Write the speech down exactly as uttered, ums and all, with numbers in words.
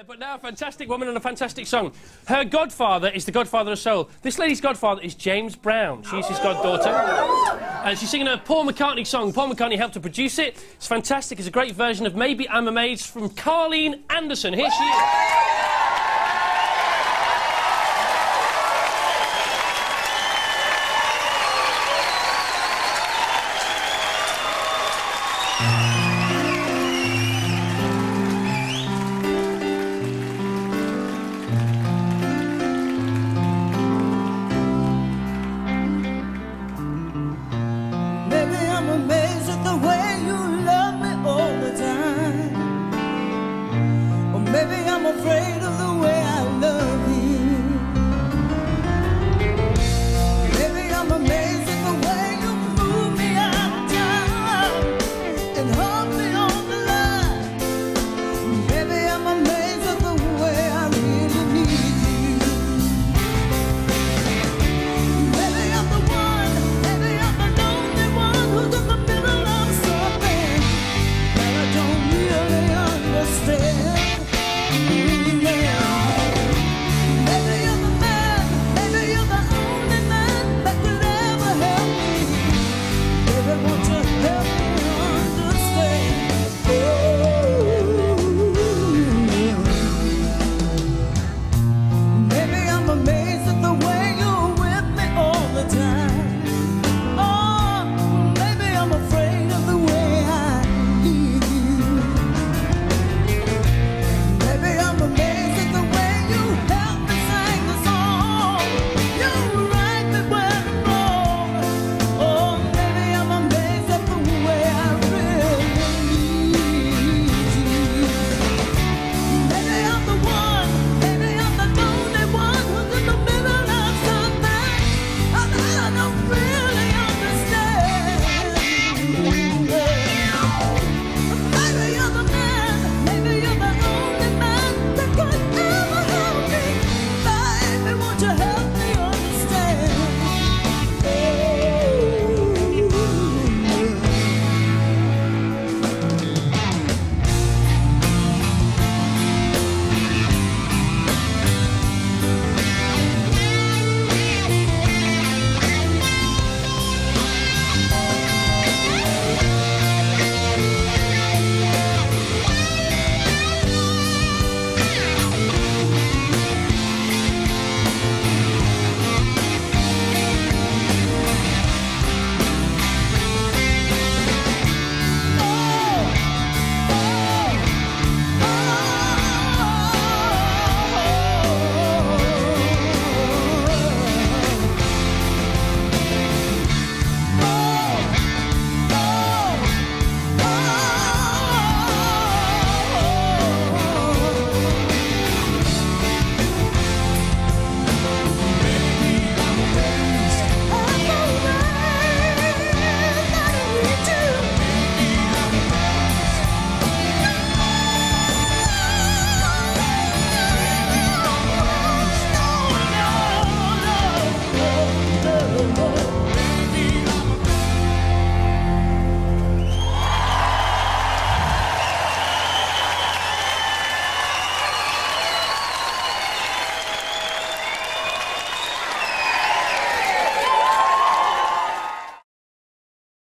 But now a fantastic woman and a fantastic song. Her godfather is the godfather of soul. This lady's godfather is James Brown. She's his goddaughter. And she's singing a Paul McCartney song. Paul McCartney helped to produce it. It's fantastic. It's a great version of Maybe I'm Amazed from Carleen Anderson. Here she is. I'm amazed at the way you love me all the time. Or maybe I'm afraid of the way I love you. Maybe I'm amazed at the way you move me out of time and hold me on the line. Maybe I'm amazed at the way I really need you. Maybe I'm the one, maybe I'm the lonely one who's in the middle of something that I don't really understand.